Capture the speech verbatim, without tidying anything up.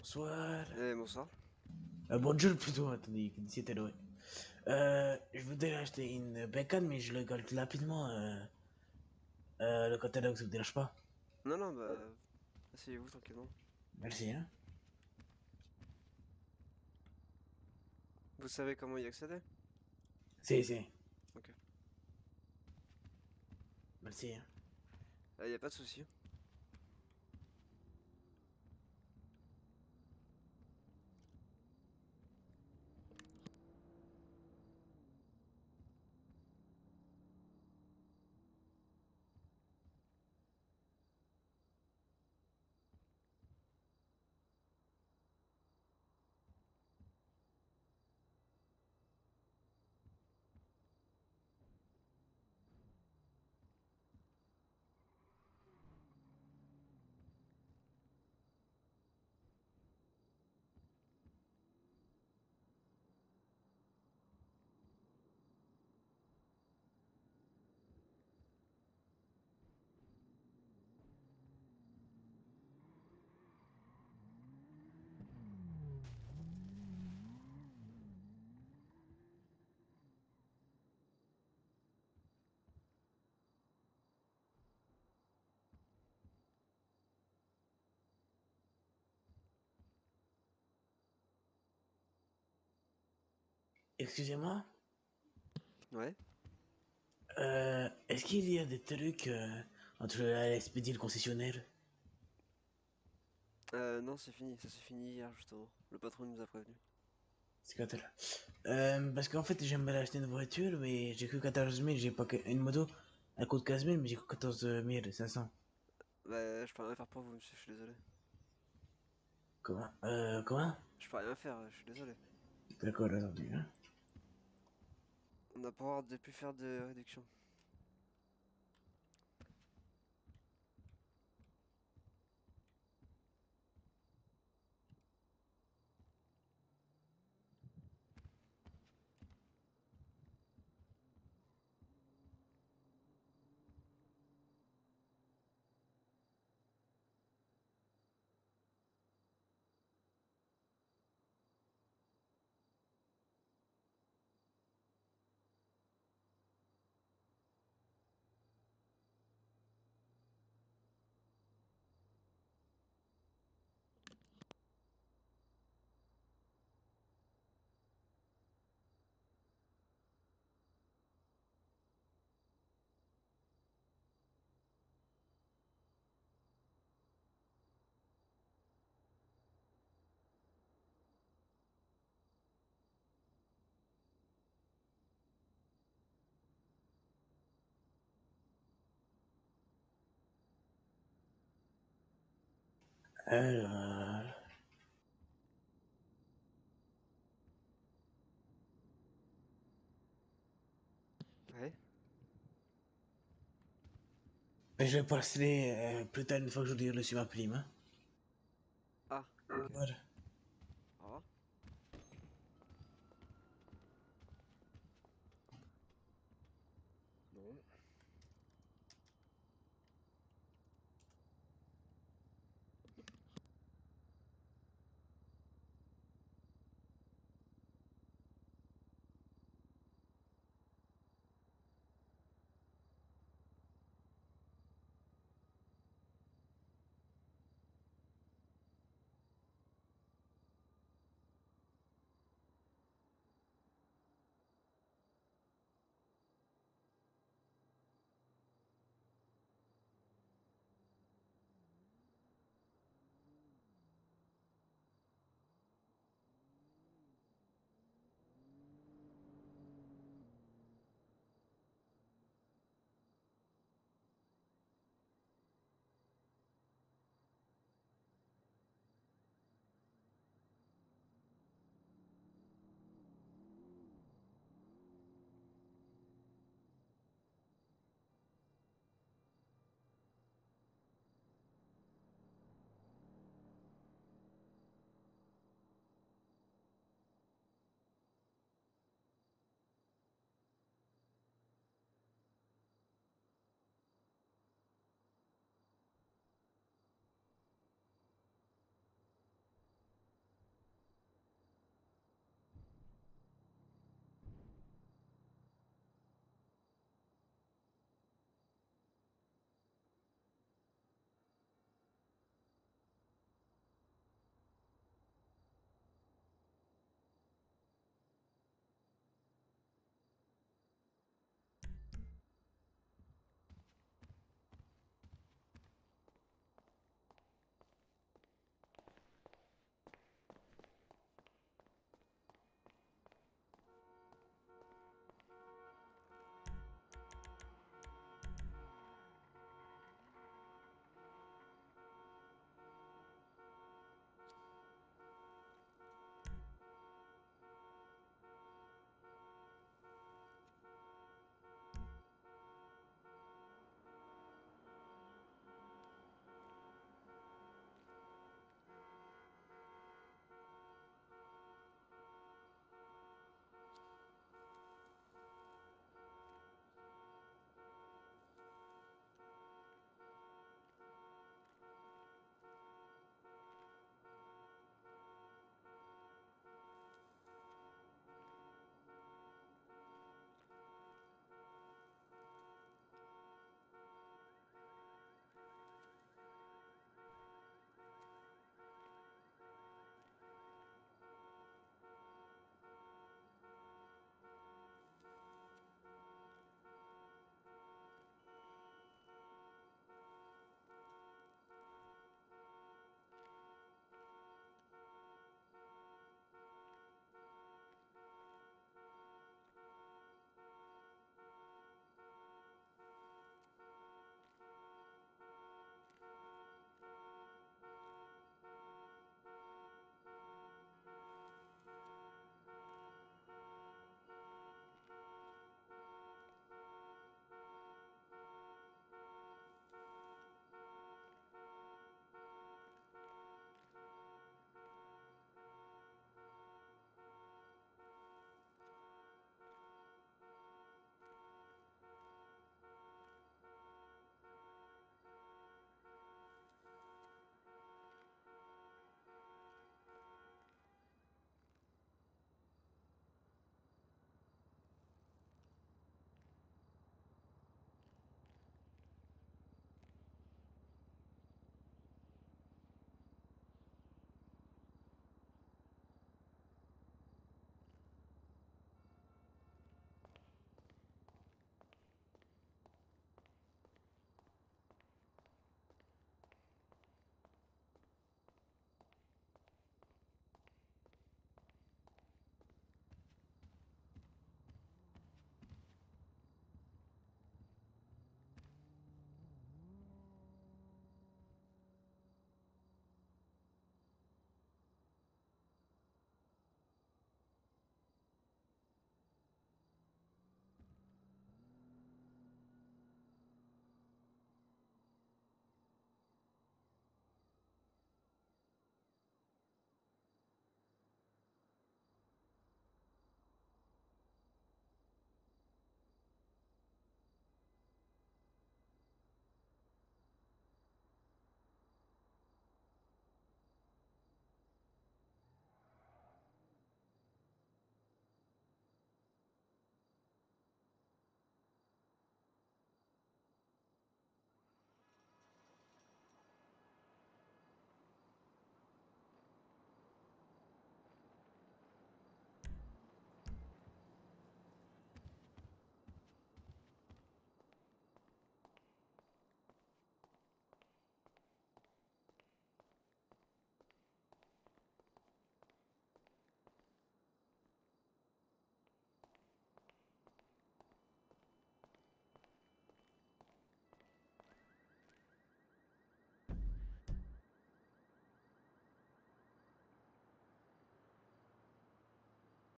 Bonsoir. Eh, bonsoir. Euh, bonjour plutôt, attendez, c'était loin. Euh, je voudrais acheter une bacon, mais je le calcule rapidement. Euh, euh, le catalogue, ça vous dérange pas? Non, non, bah, asseyez-vous tranquillement. Merci, hein. Vous savez comment y accéder? Si, si. Ok. Merci, hein. Ah, y a pas de souci. Excusez-moi. Ouais. Euh, est-ce qu'il y a des trucs euh, entre la L S P D et le concessionnaire? Euh, non, c'est fini. Ça s'est fini hier, justement. Le patron nous a prévenu. C'est quand là. Euh, parce qu'en fait, j'aimerais acheter une voiture, mais j'ai que quatorze mille, j'ai pas que... Une moto, elle coûte quinze mille, mais j'ai que quatorze mille cinq cents. Bah, je peux rien faire pour vous, monsieur, je suis désolé. Comment? Euh, comment? Je peux rien faire, je suis désolé. D'accord, attendez, hein. On n'a pas le droit de plus faire de réduction. Alors... Ouais. Mais je vais passer euh, plus tard une fois que je vous reçu ma prime, hein. Ah, ok. Voilà.